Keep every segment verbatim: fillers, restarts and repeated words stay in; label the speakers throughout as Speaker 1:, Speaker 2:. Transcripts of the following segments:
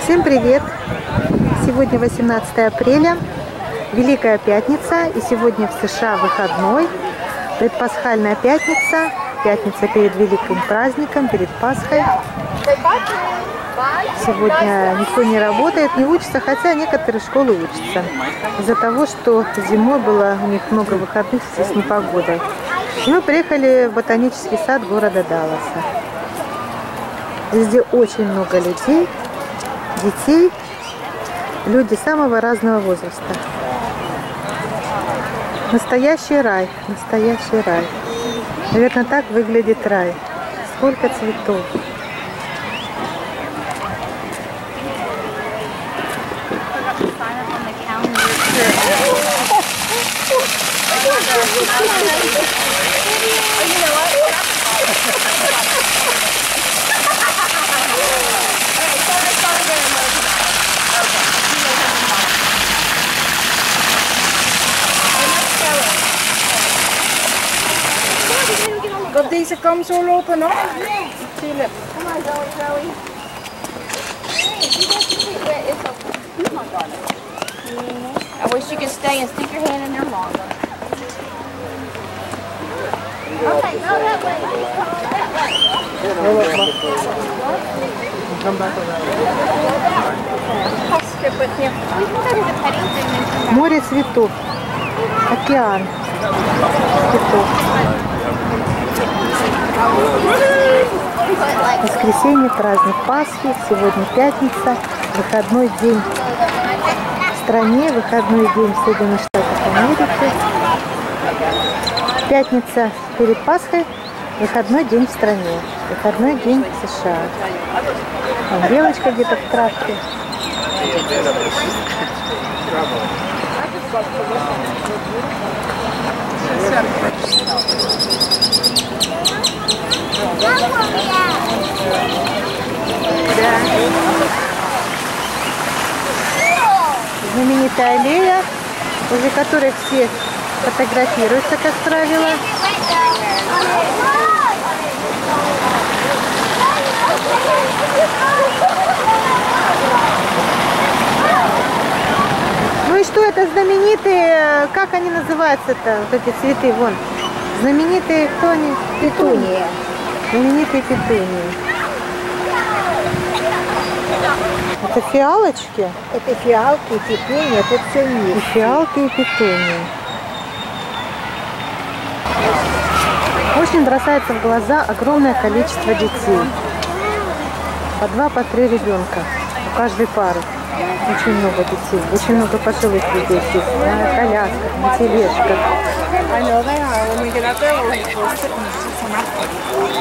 Speaker 1: Всем привет! Сегодня восемнадцатое апреля, Великая Пятница, и сегодня в США выходной, предпасхальная пятница, пятница перед Великим праздником, перед Пасхой. Сегодня никто не работает, не учится, хотя некоторые школы учатся, из-за того, что зимой было у них много выходных в связи с непогодой. И мы приехали в ботанический сад города Далласа. Везде очень много людей, детей, люди самого разного возраста. Настоящий рай, настоящий рай. Наверное, так выглядит рай. Сколько цветов.
Speaker 2: Got deze kam zo lopen nog? Philip.
Speaker 3: Come on, Zoe, Zoe. Hey, you guys can see where it's a... Come on, darling. I wish you could stay and stick your hand in there longer. Okay, go that way. That way.
Speaker 1: Come back around.
Speaker 3: I'll strip with him. We can go to the petting zoo and come back.
Speaker 1: Море цветов, океан цветов. Воскресенье, праздник Пасхи, сегодня пятница, выходной день в стране, выходной день в Соединенных Штатах Америки. Пятница перед Пасхой, выходной день в стране, выходной день в США. Там девочка где-то в травке. Знаменитая аллея, возле которой все фотографируются, как правило. Ну и что это знаменитые, как они называются-то, вот эти цветы, вон. Знаменитые, кто они?
Speaker 2: Петуния.
Speaker 1: Знаменитые петунии. Это фиалочки?
Speaker 2: Это фиалки и петуния, тут все
Speaker 1: И
Speaker 2: есть.
Speaker 1: фиалки, и петунии. Очень бросается в глаза огромное количество детей. По два, по три ребенка у каждой пары. Очень много детей, очень много пожилых людей здесь, на колясках, на тележках.
Speaker 2: I know they are. When we get up there, we'll, we'll sit and just some after.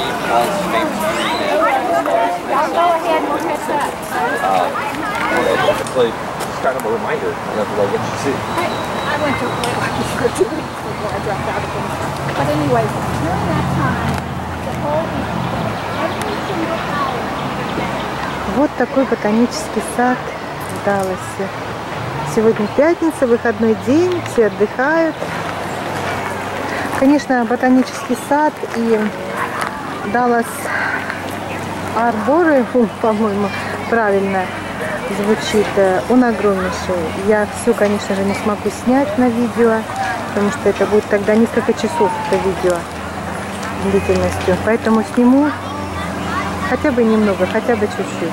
Speaker 3: Y'all go ahead and we'll catch up.
Speaker 4: It's like it's kind of a reminder of like what you see.
Speaker 3: I, I went to Atlanta for two weeks before I dropped out of them. But anyway, during that time, the whole every single hour.
Speaker 1: Вот такой ботанический сад в Далласе. Сегодня пятница, выходной день, все отдыхают. Конечно, ботанический сад и Даллас Арбориум, по-моему, правильно звучит, он огромнейший. Я все, конечно же, не смогу снять на видео, потому что это будет тогда несколько часов это видео длительностью. Поэтому сниму хотя бы немного, хотя бы чуть-чуть.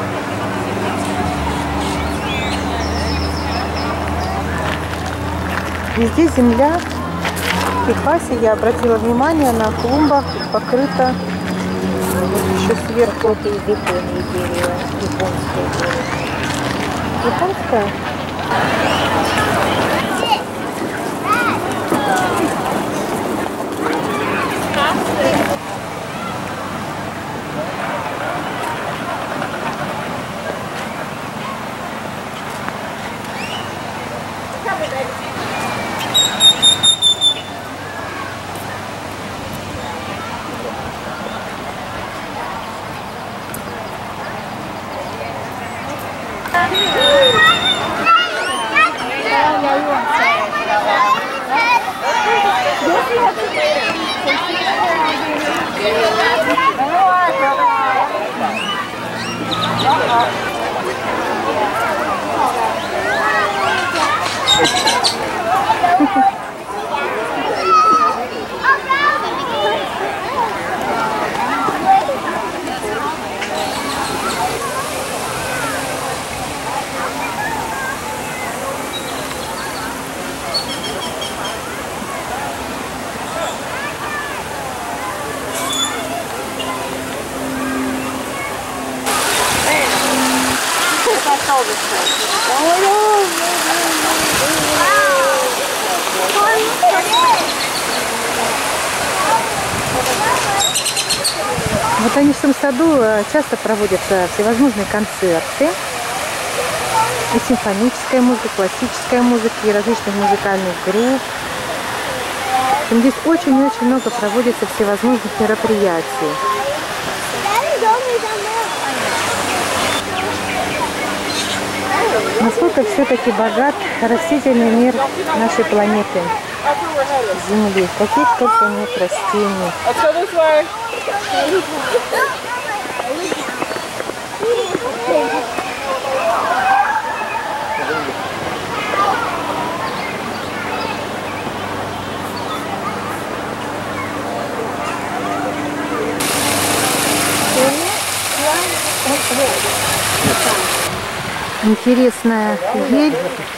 Speaker 1: Везде земля. В Техасе я обратила внимание, на клумбах покрыто вот еще сверху.
Speaker 2: Это из Японии дерево, японское дерево.
Speaker 1: Японское? В ботаническом саду часто проводятся всевозможные концерты. И симфоническая музыка, классическая музыка, и различных музыкальных групп. Здесь очень-очень много проводится всевозможных мероприятий. Насколько все-таки богат растительный мир нашей планеты Земли. Каких только нет растений. Интересная ель.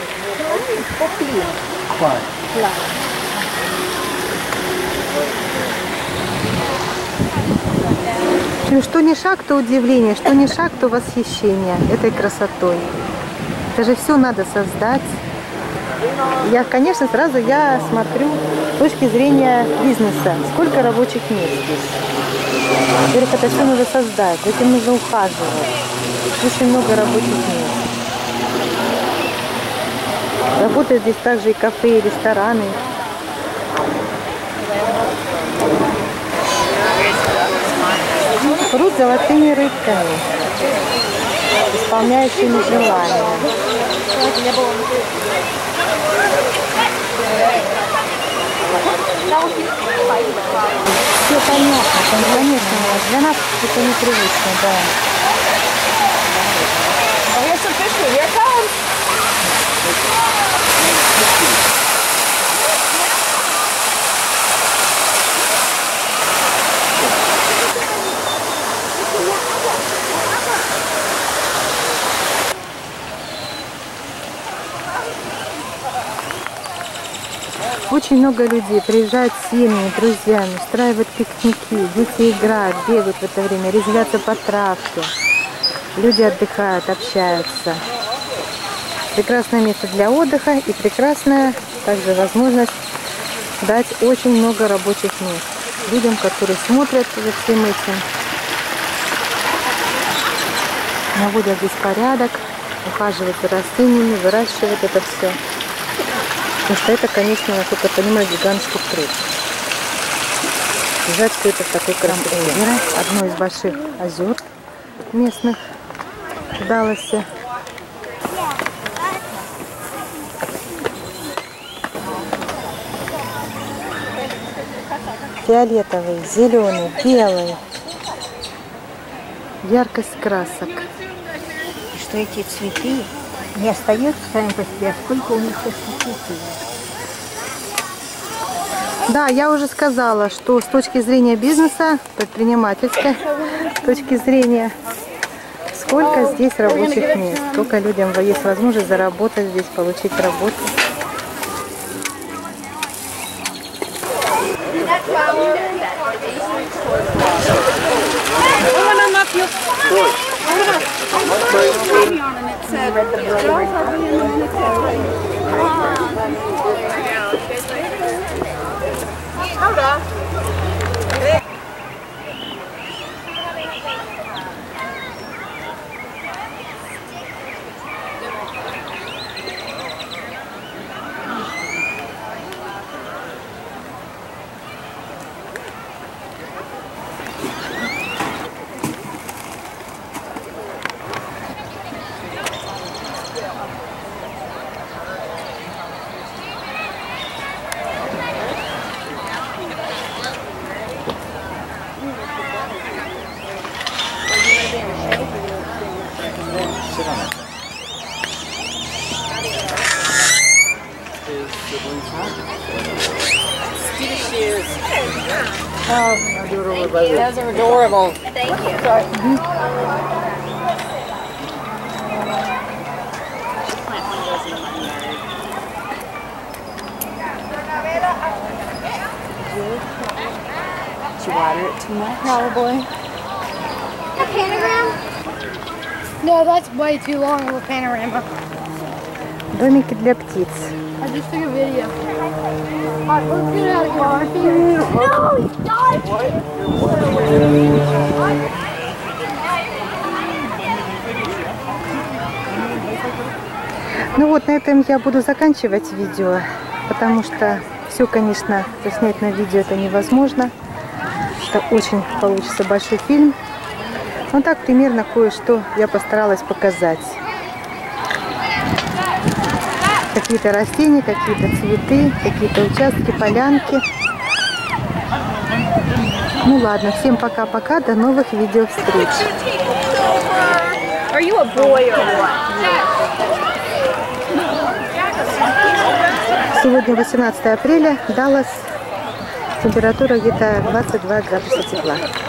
Speaker 1: И что ни шаг, то удивление, что ни шаг, то восхищение этой красотой. Это же все надо создать. Я, конечно, сразу я смотрю с точки зрения бизнеса. Сколько рабочих мест здесь. Во-первых, это все нужно создать, за этим нужно ухаживать. Очень много рабочих мест. Работают здесь также и кафе, и рестораны. Пруд золотыми рыбками, исполняющими желания. Все понятно, конечно, для нас это непривычно, да. Очень много людей приезжают с семьями, друзьями, устраивают пикники, дети играют, бегают в это время, резвятся по травке. Люди отдыхают, общаются. Прекрасное место для отдыха и прекрасная также возможность дать очень много рабочих мест людям, которые смотрят за всем этим, наводят здесь порядок, ухаживают за растениями, выращивают это все. Потому что это, конечно, насколько я понимаю, гигантский труд. Держать все это в такой красоте. Одно из больших озер местных в Далласе. Фиолетовый, зеленый, белый. Яркость красок.
Speaker 5: И что эти цветы не остаются сами по себе, а сколько у них цветы.
Speaker 1: Да, я уже сказала, что с точки зрения бизнеса, предпринимательской точки зрения, сколько здесь рабочих мест, сколько людям есть возможность заработать здесь, получить работу.
Speaker 2: Those are adorable. Did you water it too much?
Speaker 3: Probably. A panogram? No, that's way too long of a panorama.
Speaker 1: Домики для птиц.
Speaker 3: I just took a video. Alright, let's get out of here. No, he died!
Speaker 1: Ну вот, на этом я буду заканчивать видео, потому что все, конечно, заснять на видео это невозможно. Это очень получится большой фильм. Но так примерно кое-что я постаралась показать. Какие-то растения, какие-то цветы, какие-то участки, полянки. Ну ладно, всем пока-пока, до новых видео встреч.
Speaker 2: Are you a boy or what?
Speaker 1: Сегодня восемнадцатое апреля, Даллас, температура где-то двадцать два градуса тепла.